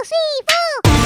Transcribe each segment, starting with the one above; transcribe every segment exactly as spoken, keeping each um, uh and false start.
possível.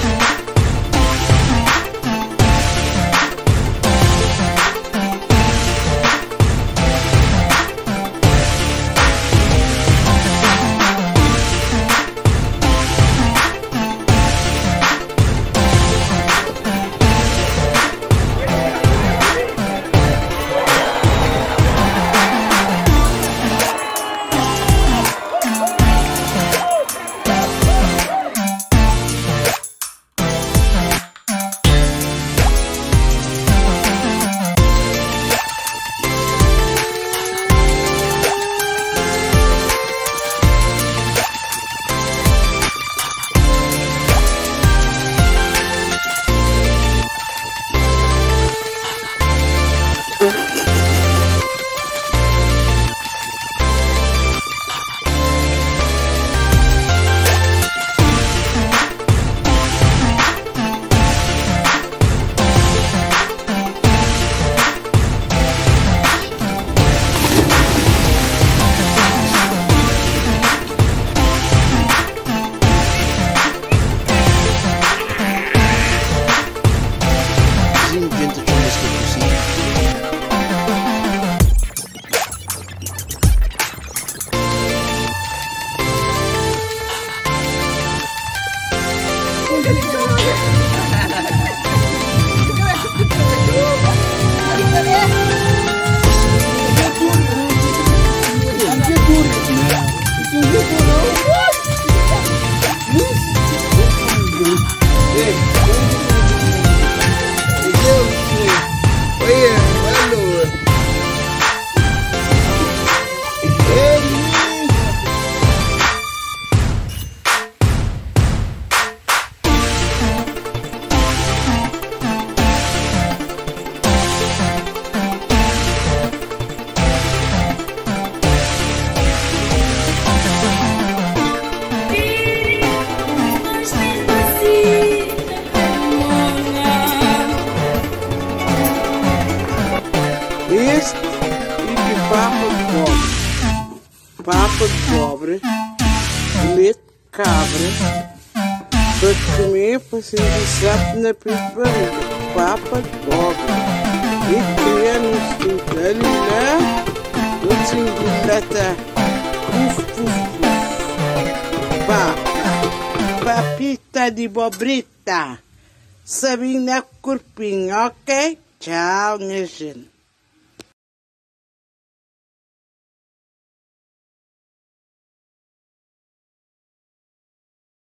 Este e de papa de pobre, papa de pobre, leite de cabra, para comer, para ser iniciado na barriga, papa de pobre, e criar no cemitério lá, no cemitério lá, puf, puf, puf, papa, papita de bobrita, sabina corpinho, ok? Tchau, minha gente.